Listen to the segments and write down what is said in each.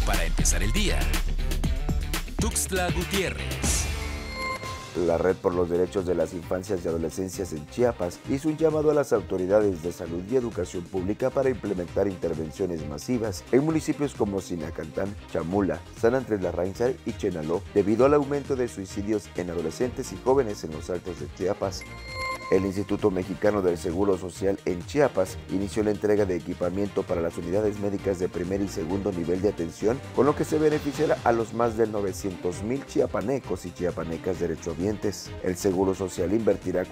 Para empezar el día, Tuxtla Gutiérrez. La Red por los Derechos de las Infancias y Adolescencias en Chiapas hizo un llamado a las autoridades de salud y educación pública para implementar intervenciones masivas en municipios como Sinacantán, Chamula, San Andrés Larrainza y Chenaló, debido al aumento de suicidios en adolescentes y jóvenes en los Altos de Chiapas. El Instituto Mexicano del Seguro Social en Chiapas inició la entrega de equipamiento para las unidades médicas de primer y segundo nivel de atención, con lo que se beneficiará a los más de 900,000 chiapanecos y chiapanecas derechohabientes. El Seguro Social invertirá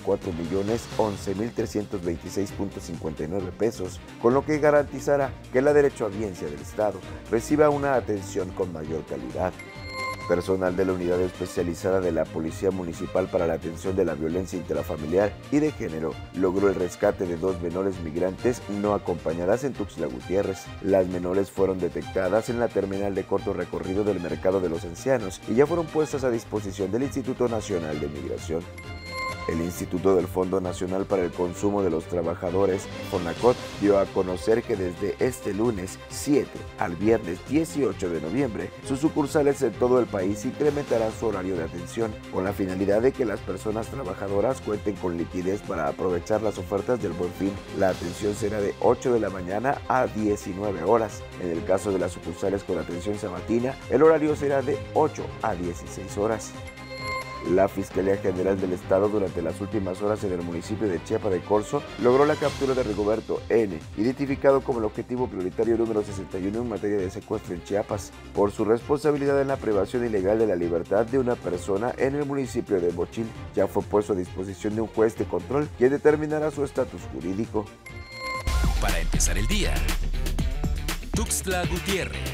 44,011,326.59 pesos, con lo que garantizará que la derechohabiencia del Estado reciba una atención con mayor calidad. Personal de la Unidad Especializada de la Policía Municipal para la Atención de la Violencia Intrafamiliar y de Género logró el rescate de 2 menores migrantes no acompañadas en Tuxtla Gutiérrez. Las menores fueron detectadas en la terminal de corto recorrido del Mercado de los Ancianos y ya fueron puestas a disposición del Instituto Nacional de Migración. El Instituto del Fondo Nacional para el Consumo de los Trabajadores, FONACOT, dio a conocer que desde este lunes 7 al viernes 18 de noviembre, sus sucursales en todo el país incrementarán su horario de atención, con la finalidad de que las personas trabajadoras cuenten con liquidez para aprovechar las ofertas del Buen Fin. La atención será de 8 de la mañana a 19 horas. En el caso de las sucursales con atención sabatina, el horario será de 8 a 16 horas. La Fiscalía General del Estado durante las últimas horas en el municipio de Chiapa de Corzo logró la captura de Rigoberto N., identificado como el objetivo prioritario número 61 en materia de secuestro en Chiapas, por su responsabilidad en la privación ilegal de la libertad de una persona en el municipio de Bochil. Ya fue puesto a disposición de un juez de control quien determinará su estatus jurídico. Para empezar el día, Tuxtla Gutiérrez.